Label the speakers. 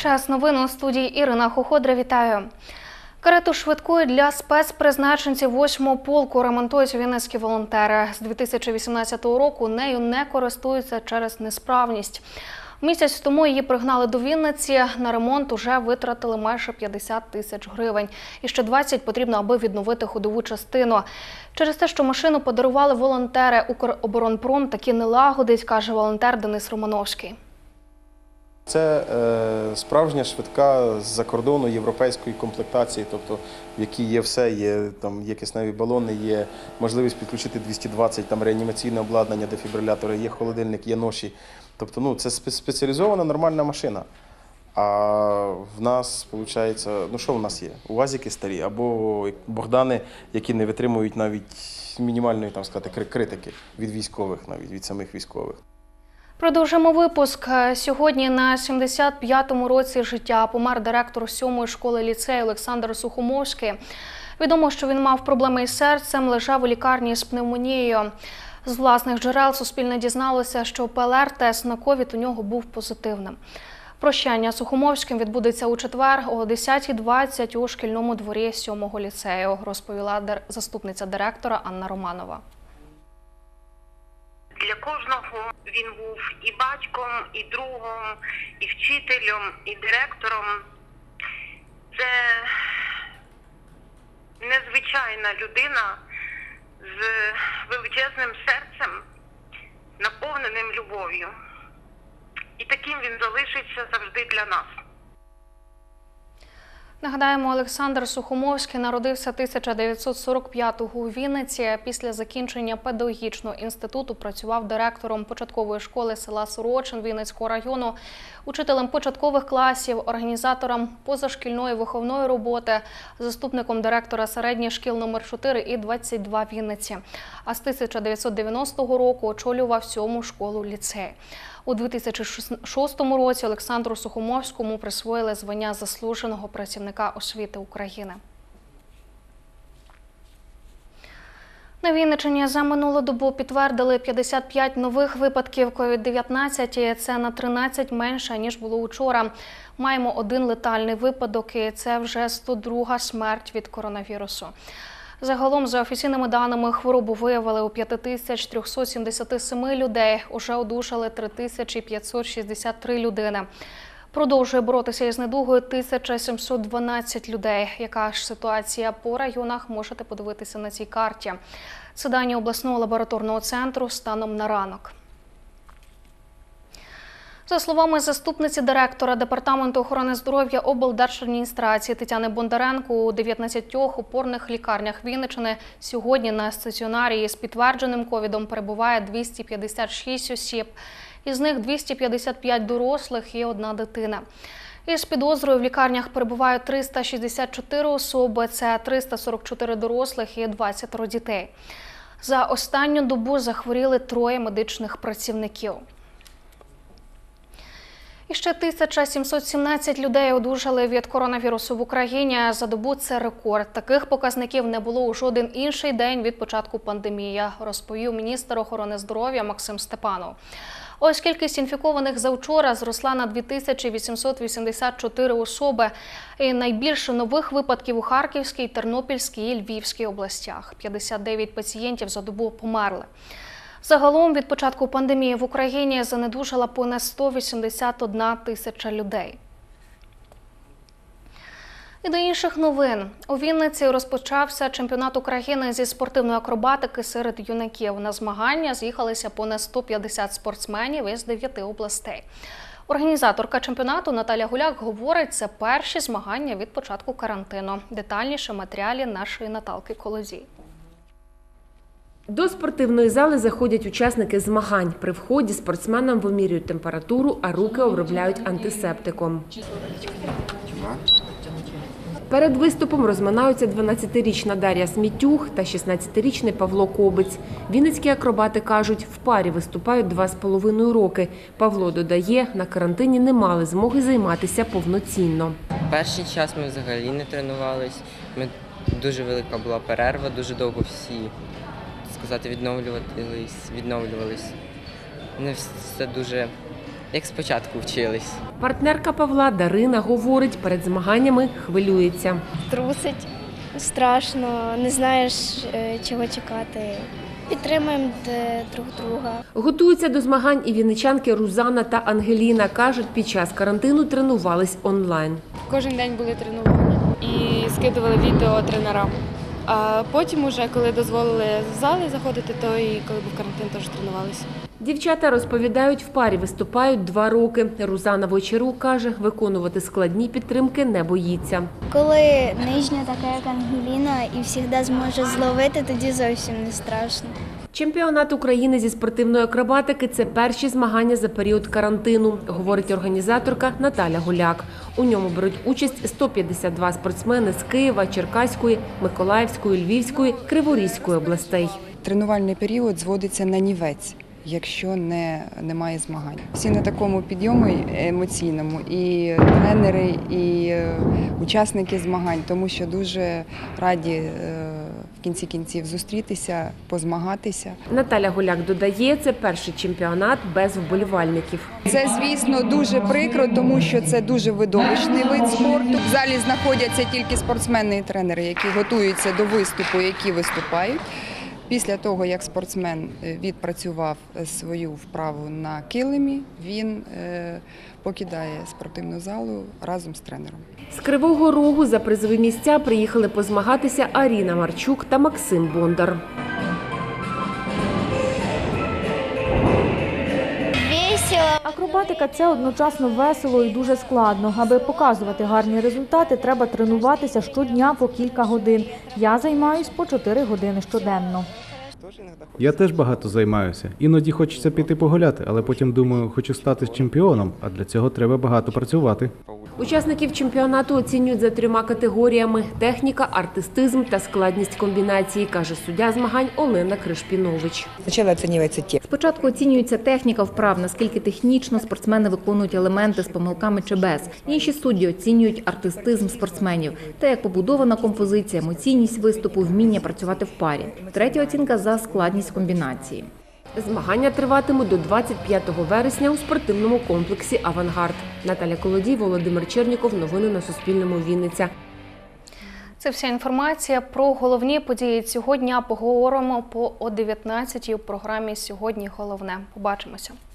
Speaker 1: Час новин у студії Ірина Хоходра. Вітаю. Карету швидкої для спецпризначенців 8-го полку ремонтують вінницькі волонтери. З 2018 року нею не користуються через несправність. Місяць тому її пригнали до Вінниці. На ремонт уже витратили майже 50 тисяч гривень. І ще 20 потрібно, аби відновити ходову частину. Через те, що машину подарували волонтери, Укроборонпром таки не лагодить, каже волонтер Денис Романовський.
Speaker 2: Це справжня швидка з-за кордону європейської комплектації, тобто в якій є все, є кисневі балони, є можливість підключити 220 реанімаційне обладнання, дефібрилятори, є холодильник, є ноші. Тобто це спеціалізована нормальна машина. А в нас, виходить, що в нас є? УАЗики старі або Богдани, які не витримують навіть мінімальної, критики від військових, навіть від самих військових.
Speaker 1: Продовжимо випуск. Сьогодні на 75-му році життя помер директор 7-ї школи-ліцею Олександр Сухомовський. Відомо, що він мав проблеми із серцем, лежав у лікарні з пневмонією. З власних джерел Суспільне дізналося, що ПЛР-тест на ковід у нього був позитивним. Прощання з Сухомовським відбудеться у четвер о 10:20 у шкільному дворі 7-го ліцею, розповіла заступниця директора Анна Романова.
Speaker 3: Для кожного він був і батьком, і другом, і вчителем, і директором. Це незвичайна людина з величезним серцем, наповненим любов'ю. І таким він залишиться завжди для нас.
Speaker 1: Нагадаємо, Олександр Сухомовський народився 1945-го у Вінниці. Після закінчення педагогічного інституту працював директором початкової школи села Сорочин Вінницького району, учителем початкових класів, організатором позашкільної виховної роботи, заступником директора середніх шкіл номер 4 і 22 Вінниці. А з 1990 року очолював 7-му школу-ліцей. У 2006 році Олександру Сухомовському присвоїли звання заслуженого працівника освіти України. На Вінниччині за минулу добу підтвердили 55 нових випадків COVID-19. Це на 13 менше, ніж було учора. Маємо один летальний випадок і це вже 102-га смерть від коронавірусу. Загалом, за офіційними даними, хворобу виявили у 5377 людей, уже одужали 3563 людини. Продовжує боротися із недугою 1712 людей. Яка ж ситуація по районах, можете подивитися на цій карті. Це дані обласного лабораторного центру станом на ранок. За словами заступниці директора Департаменту охорони здоров'я облдержадміністрації Тетяни Бондаренко, у 19 опорних лікарнях Вінниччини сьогодні на стаціонарі з підтвердженим ковідом перебуває 256 осіб. Із них 255 дорослих і 1 дитина. Із підозрою в лікарнях перебувають 364 особи, це 344 дорослих і 20 дітей. За останню добу захворіли 3 медичних працівників. І ще 1717 людей одужали від коронавірусу в Україні. За добу це рекорд. Таких показників не було у жоден інший день від початку пандемії, розповів міністр охорони здоров'я Максим Степанов. Ось кількість інфікованих за вчора зросла на 2884 особи. І найбільше нових випадків у Харківській, Тернопільській і Львівській областях. 59 пацієнтів за добу померли. Загалом від початку пандемії в Україні занедужала понад 181 тисяча людей. І до інших новин. У Вінниці розпочався чемпіонат України зі спортивної акробатики серед юнаків. На змагання з'їхалися понад 150 спортсменів із 9 областей. Організаторка чемпіонату Наталя Гуляк говорить, це перші змагання від початку карантину. Детальніше в матеріалі нашої Наталки Колозій.
Speaker 4: До спортивної зали заходять учасники змагань. При вході спортсменам вимірюють температуру, а руки обробляють антисептиком. Перед виступом розминаються 12-річна Дар'я Смітюх та 16-річний Павло Кобець. Вінницькі акробати кажуть, в парі виступають 2,5 роки. Павло додає, на карантині не мали змоги займатися повноцінно.
Speaker 5: Перший час ми взагалі не тренувались. Дуже велика була перерва, дуже довго всі відновлювались. Не все дуже як спочатку вчились.
Speaker 4: Партнерка Павла Дарина говорить, перед змаганнями хвилюється.
Speaker 6: Трусить, страшно, не знаєш, чого чекати. Підтримуємо друг друга.
Speaker 4: Готуються до змагань і вінничанки Рузана та Ангеліна. Кажуть, під час карантину тренувались онлайн.
Speaker 7: Кожен день були тренування і скидували відео тренерам. А потім, уже, коли дозволили в зали заходити, то і коли був карантин, теж тренувалися.
Speaker 4: Дівчата розповідають, в парі виступають 2 роки. Рузана Вочерук каже, виконувати складні підтримки не боїться.
Speaker 6: Коли нижня така, як Ангеліна, і завжди зможе зловити, тоді зовсім не страшно.
Speaker 4: Чемпіонат України зі спортивної акробатики – це перші змагання за період карантину, говорить організаторка Наталя Гуляк. У ньому беруть участь 152 спортсмени з Києва, Черкаської, Миколаївської, Львівської, Криворізької областей.
Speaker 8: Тренувальний період зводиться на нівець, якщо немає змагань. Всі на такому підйомі емоційному, і тренери, і учасники змагань, тому що дуже раді в кінці кінців зустрітися, позмагатися.
Speaker 4: Наталя Гуляк додає, це перший чемпіонат без вболівальників.
Speaker 8: Це, звісно, дуже прикро, тому що це дуже видовищний вид спорту. В залі знаходяться тільки спортсмени і тренери, які готуються до виступу, які виступають. Після того, як спортсмен відпрацював свою вправу на килимі, він покидає спортивну залу разом з тренером.
Speaker 4: З Кривого Рогу за призові місця приїхали позмагатися Аріна Марчук та Максим Бондар.
Speaker 9: Акробатика – це одночасно весело і дуже складно. Аби показувати гарні результати, треба тренуватися щодня по кілька годин. Я займаюсь по 4 години щоденно.
Speaker 10: Я теж багато займаюся. Іноді хочеться піти погуляти, але потім думаю, хочу стати чемпіоном, а для цього треба багато працювати.
Speaker 4: Учасників чемпіонату оцінюють за 3 категоріями – техніка, артистизм та складність комбінації, каже суддя змагань Олена Кришпінович.
Speaker 11: Спочатку оцінюється техніка вправ, наскільки технічно спортсмени виконують елементи з помилками чи без. Інші судді оцінюють артистизм спортсменів, те, як побудована композиція, емоційність виступу, вміння працювати в парі. Третя оцінка за складність комбінації.
Speaker 4: Змагання триватимуть до 25 вересня у спортивному комплексі «Авангард». Наталя Колодій, Володимир Черніков. Новини на Суспільному. Вінниця.
Speaker 1: Це вся інформація про головні події цього дня. Поговоримо о 19-й у програмі «Сьогодні головне». Побачимося.